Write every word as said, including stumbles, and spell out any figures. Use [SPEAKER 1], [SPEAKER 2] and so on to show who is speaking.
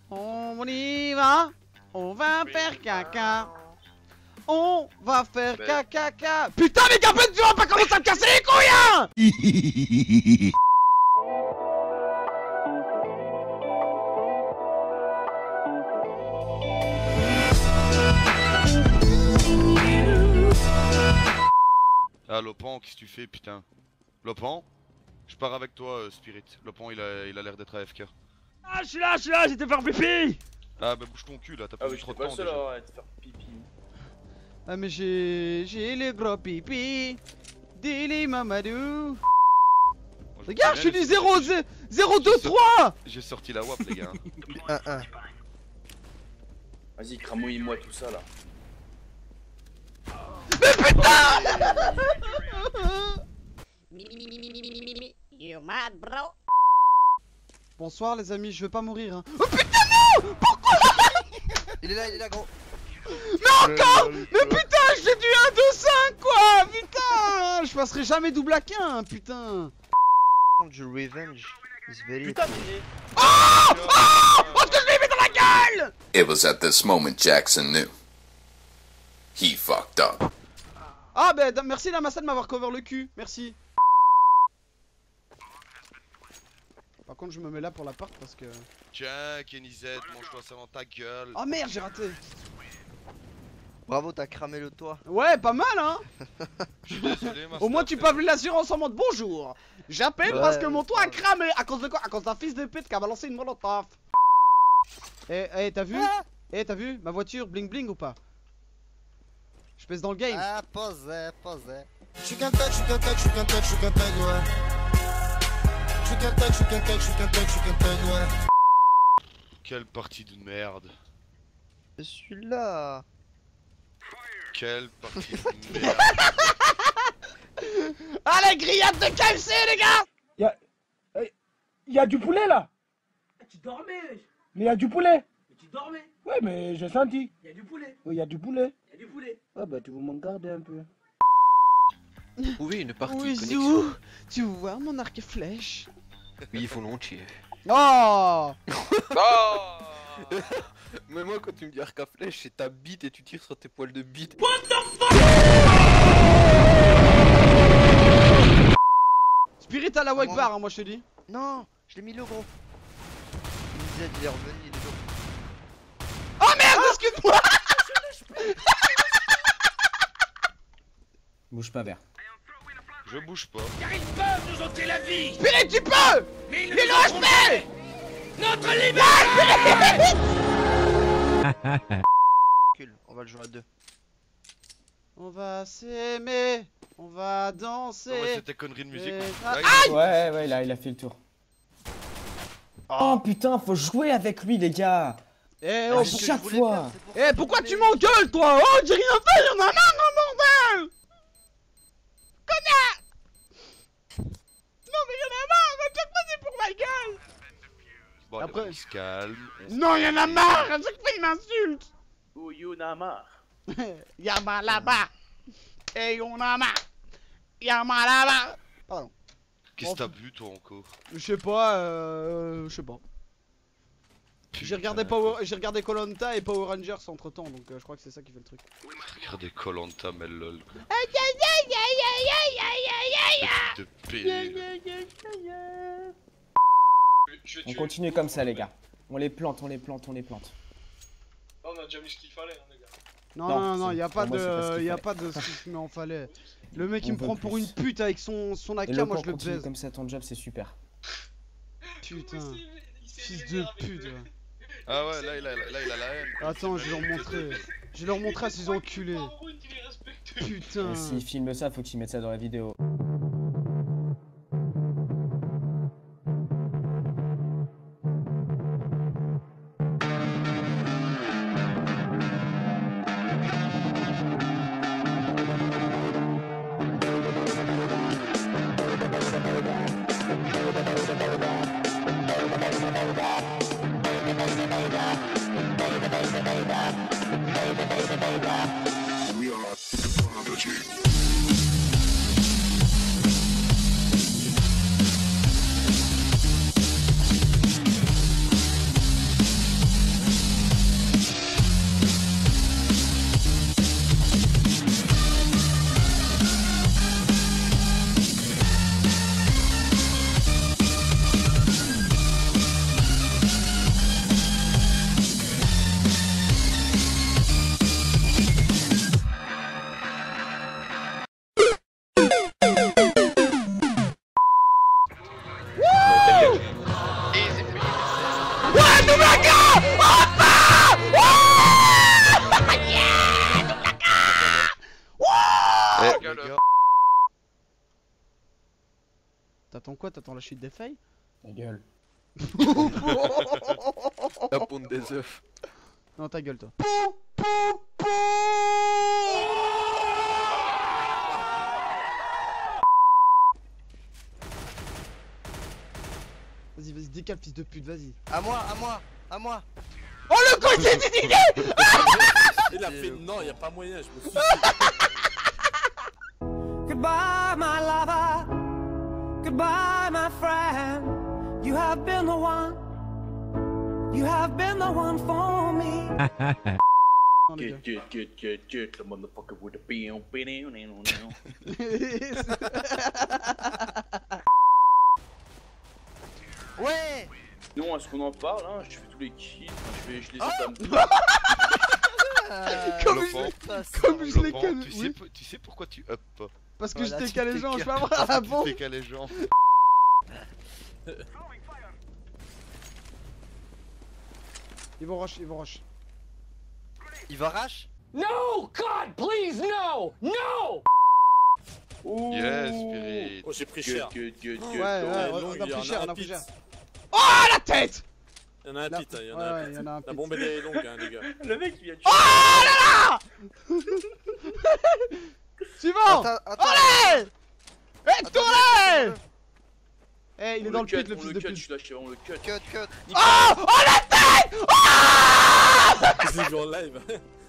[SPEAKER 1] On y va. On va faire caca. On va faire caca caca. Putain mais Gabin, tu vas pas commencer à me casser les couilles hein.
[SPEAKER 2] Ah Lopan, qu'est-ce que tu fais putain? Lopan? Je pars avec toi euh, Spirit. Lopan il a il a l'air d'être A F K.
[SPEAKER 1] Ah je suis là, je suis là, j'étais faire pipi.
[SPEAKER 2] Ah bah bouge ton cul là, t'as pas
[SPEAKER 3] Ah oui,
[SPEAKER 2] eu trop de
[SPEAKER 3] pas
[SPEAKER 2] temps
[SPEAKER 3] seul
[SPEAKER 2] déjà.
[SPEAKER 3] à te faire pipi.
[SPEAKER 1] Ah mais j'ai... j'ai les gros pipi. Dili Mamadou.
[SPEAKER 2] Moi,
[SPEAKER 1] Les gars, je suis du zéro
[SPEAKER 2] J'ai
[SPEAKER 1] deux trois.
[SPEAKER 2] J'ai sorti la W A P les gars.
[SPEAKER 4] un un.
[SPEAKER 3] Vas-y, cramouille-moi tout ça là.
[SPEAKER 5] You mad, bro?
[SPEAKER 1] Bonsoir les amis, je veux pas mourir hein. Oh putain non. Pourquoi?
[SPEAKER 4] Il est là, il est là gros.
[SPEAKER 1] Mais encore. Mais putain, j'ai du un deux cinq quoi. Putain, je passerai jamais double à quinze, putain.
[SPEAKER 4] Du revenge is very.
[SPEAKER 3] Putain, mais.
[SPEAKER 1] Oh oh oh, ce que je l'ai mis dans la gueule.
[SPEAKER 6] It was at this moment Jackson knew. He fucked up.
[SPEAKER 1] Ah bah merci Lamassa de m'avoir cover le cul, merci. Par contre je me mets là pour l'appart parce que...
[SPEAKER 2] Tiens Kenny Z, mange-toi ça dans ta gueule.
[SPEAKER 1] Oh merde, j'ai raté.
[SPEAKER 4] Bravo, t'as cramé le toit.
[SPEAKER 1] Ouais, pas mal hein.
[SPEAKER 2] Je suis désolé,
[SPEAKER 1] Au moins tu peux appeler l'assurance en mode bonjour. J'appelle
[SPEAKER 4] Ouais,
[SPEAKER 1] parce que mon toit a
[SPEAKER 4] ouais.
[SPEAKER 1] cramé. À cause de quoi? À cause d'un fils de pute qui a balancé une molotov. Eh eh t'as vu? Eh t'as vu ma voiture bling bling ou pas? Je pèse dans le game.
[SPEAKER 4] Ah, pose, pose.
[SPEAKER 7] Je suis qu'un tech, je suis qu'un tech, je suis qu'un tech, je suis qu'un tech, ouais. Je suis qu'un tech, je suis qu'un tech, je suis qu'un tech, je suis qu'un tech, ouais.
[SPEAKER 2] Quelle partie de merde.
[SPEAKER 4] Je suis là.
[SPEAKER 2] Quelle partie de merde.
[SPEAKER 1] Ah la grillade de K F C les gars.
[SPEAKER 8] Y'a... Y'a du poulet là.
[SPEAKER 9] Tu dormais, wesh.
[SPEAKER 8] Mais y'a du poulet.
[SPEAKER 9] Mais tu dormais.
[SPEAKER 8] Ouais mais j'ai senti.
[SPEAKER 9] Y'a du poulet.
[SPEAKER 8] Oui y'a du poulet.
[SPEAKER 9] Y'a du poulet.
[SPEAKER 8] Ah bah tu veux m'en garder un peu.
[SPEAKER 10] Trouver une partie
[SPEAKER 1] Oui,
[SPEAKER 10] connexion.
[SPEAKER 1] Zou, tu vois mon arc et flèche?
[SPEAKER 10] Oui, volontiers.
[SPEAKER 1] Oh.
[SPEAKER 10] Oh. Mais moi quand tu me dis arc à flèche, c'est ta bite et tu tires sur tes poils de bite. What the fuck?
[SPEAKER 1] Spirit à la white bar hein, moi je te dis.
[SPEAKER 4] Non, je l'ai mis le gros. Z il est revenu, il est lourd.
[SPEAKER 1] Oh merde, excuse-moi.
[SPEAKER 8] Bouge pas vert.
[SPEAKER 2] Je bouge pas.
[SPEAKER 9] Car ils peuvent nous ôter la vie.
[SPEAKER 1] Spirit tu peux.
[SPEAKER 9] Mais ils ne
[SPEAKER 1] Les
[SPEAKER 9] nous
[SPEAKER 1] loges
[SPEAKER 9] ôteront
[SPEAKER 1] fait.
[SPEAKER 9] jamais notre liberté.
[SPEAKER 4] On va le jouer à deux.
[SPEAKER 1] On va s'aimer, on va
[SPEAKER 2] Non
[SPEAKER 1] danser.
[SPEAKER 2] mais c'était connerie de musique.
[SPEAKER 1] Et-
[SPEAKER 2] Là, il-
[SPEAKER 1] Aïe.
[SPEAKER 8] Ouais ouais là il a fait le tour. Oh putain, faut jouer avec lui les gars.
[SPEAKER 1] Eh
[SPEAKER 8] Oh,
[SPEAKER 1] oh,
[SPEAKER 8] pour
[SPEAKER 1] pour-
[SPEAKER 8] chaque fois.
[SPEAKER 1] Eh pourquoi tu m'engueules toi? Oh j'ai rien fait, y'en a marre mon bordel. Connard. Non mais y'en a marre, à chaque fois c'est pour ma gueule.
[SPEAKER 2] Bon,
[SPEAKER 1] Après-
[SPEAKER 2] allez, on se calme. on se
[SPEAKER 1] Non y'en a
[SPEAKER 2] calme.
[SPEAKER 1] marre, à chaque fois il m'insulte.
[SPEAKER 3] Ou Yunamar.
[SPEAKER 1] Y'a là-bas. Et on a marre. Y'a là-bas. Pardon.
[SPEAKER 2] Qu'est-ce que t'as bu toi encore?
[SPEAKER 1] Je sais pas, euh... je sais pas. J'ai regardé Power... j'ai regardé Koh-Lanta et Power Rangers entre temps, donc euh, je crois que c'est ça qui fait le truc.
[SPEAKER 2] Regardez Koh-Lanta mais lol quoi.
[SPEAKER 1] Aïe aïe aïe aïe aïe aïe aïe aïe aïe.
[SPEAKER 2] De pédé.
[SPEAKER 8] On continue comme ça les gars. On les plante, on les plante, on les plante.
[SPEAKER 9] On a déjà mis ce qu'il fallait, hein, les gars.
[SPEAKER 1] Non
[SPEAKER 8] Non,
[SPEAKER 1] non non,
[SPEAKER 8] c'est-
[SPEAKER 1] y'a pas
[SPEAKER 8] pour moi, c'est pas ce
[SPEAKER 1] de...
[SPEAKER 8] qu'il
[SPEAKER 1] y'a
[SPEAKER 8] fallait.
[SPEAKER 1] pas de ce qu'il m'en fallait. Le mec il
[SPEAKER 8] On
[SPEAKER 1] me
[SPEAKER 8] veut
[SPEAKER 1] prend pour
[SPEAKER 8] plus.
[SPEAKER 1] une pute avec son, son A
[SPEAKER 8] Et
[SPEAKER 1] K,
[SPEAKER 8] le
[SPEAKER 1] moi
[SPEAKER 8] camp
[SPEAKER 1] je le
[SPEAKER 8] continue
[SPEAKER 1] baise.
[SPEAKER 8] comme ça, ton job c'est super.
[SPEAKER 1] Putain.
[SPEAKER 9] Il s'est
[SPEAKER 1] Fils de
[SPEAKER 9] vénère avec
[SPEAKER 1] pute.
[SPEAKER 9] le-
[SPEAKER 1] ouais.
[SPEAKER 2] Ah ouais là il a, là, il a la haine. quoi.
[SPEAKER 1] Attends, je vais leur montrer. Je vais leur montrer à ces enculés.
[SPEAKER 9] Par contre, il est respectueux.
[SPEAKER 1] Putain.
[SPEAKER 8] Et s'il filme ça, faut qu'il mette ça dans la vidéo.
[SPEAKER 6] We are prodigy.
[SPEAKER 2] Eh,
[SPEAKER 9] Regarde,
[SPEAKER 2] les gars.
[SPEAKER 1] T'attends quoi? T'attends la chute des feuilles?
[SPEAKER 8] Ta gueule.
[SPEAKER 10] La ponte des œufs.
[SPEAKER 1] Non, ta gueule, toi. Vas-y, vas-y, décale, fils de pute, vas-y.
[SPEAKER 4] À moi, à moi, à moi.
[SPEAKER 1] Oh, le con, j'ai dit d'idée.
[SPEAKER 11] Il a fait non, y a pas moyen, je me suis
[SPEAKER 7] Goodbye, my lover. Goodbye, my friend. You have been the one. You have been the one for me.
[SPEAKER 1] Non, les gars.
[SPEAKER 3] Get, get, get, get, get, the motherfucker with a peon, peon, peon, peon.
[SPEAKER 4] Ouais.
[SPEAKER 3] Non, est-ce qu'on en parle, hein? Je fais tous les kills, enfin, je, fais, je les
[SPEAKER 4] Ah
[SPEAKER 3] entame.
[SPEAKER 4] Euh,
[SPEAKER 1] Comme
[SPEAKER 2] Le
[SPEAKER 1] je
[SPEAKER 2] pont.
[SPEAKER 1] l'ai-
[SPEAKER 4] pas ça.
[SPEAKER 1] comme je l'ai
[SPEAKER 2] Laurent,
[SPEAKER 1] calé.
[SPEAKER 2] tu, sais,
[SPEAKER 1] Oui,
[SPEAKER 2] po- tu sais pourquoi tu up pas?
[SPEAKER 1] parce que
[SPEAKER 4] Voilà,
[SPEAKER 1] j'étais
[SPEAKER 4] tu
[SPEAKER 1] calé
[SPEAKER 4] t'es
[SPEAKER 1] gens, je
[SPEAKER 4] calé.
[SPEAKER 1] peux avoir la
[SPEAKER 2] Tu
[SPEAKER 1] bombe.
[SPEAKER 2] t'es calé gens.
[SPEAKER 1] Ils vont rush, ils vont rush.
[SPEAKER 4] Il va rush.
[SPEAKER 7] No, God, please, no, no.
[SPEAKER 3] Ouh.
[SPEAKER 2] Yes, Spirit.
[SPEAKER 11] Oh, j'ai pris
[SPEAKER 3] Get,
[SPEAKER 11] cher.
[SPEAKER 3] get, get,
[SPEAKER 1] Ouais,
[SPEAKER 3] get,
[SPEAKER 1] ouais,
[SPEAKER 3] oh.
[SPEAKER 11] est
[SPEAKER 1] on
[SPEAKER 11] long,
[SPEAKER 1] a
[SPEAKER 11] il y en
[SPEAKER 1] pris
[SPEAKER 11] a
[SPEAKER 1] cher,
[SPEAKER 11] un
[SPEAKER 1] on a pris
[SPEAKER 11] pit.
[SPEAKER 1] cher. Oh, la tête!
[SPEAKER 11] Il y en a un
[SPEAKER 1] Là-
[SPEAKER 11] pit, hein, il y en
[SPEAKER 1] ouais,
[SPEAKER 11] a
[SPEAKER 1] ouais,
[SPEAKER 11] un
[SPEAKER 1] il y
[SPEAKER 11] pit.
[SPEAKER 1] en a un
[SPEAKER 11] La
[SPEAKER 1] pit.
[SPEAKER 11] bombe elle est longue, hein, les gars.
[SPEAKER 3] Le mec, il vient de
[SPEAKER 1] Oh là là! Suivant!
[SPEAKER 4] Attends, attends.
[SPEAKER 1] Allez! Eh,
[SPEAKER 4] Attends,
[SPEAKER 1] tournez!
[SPEAKER 4] attends,
[SPEAKER 1] Eh, il est
[SPEAKER 3] On
[SPEAKER 1] dans le
[SPEAKER 3] cut,
[SPEAKER 1] pit, le
[SPEAKER 3] on
[SPEAKER 1] fils
[SPEAKER 3] le
[SPEAKER 1] de
[SPEAKER 3] cut,
[SPEAKER 1] pute.
[SPEAKER 3] je lâche, on le cut.
[SPEAKER 4] Cut, cut.
[SPEAKER 1] Oh! Oh la tête! Oh!
[SPEAKER 11] Je l'ai vu en live.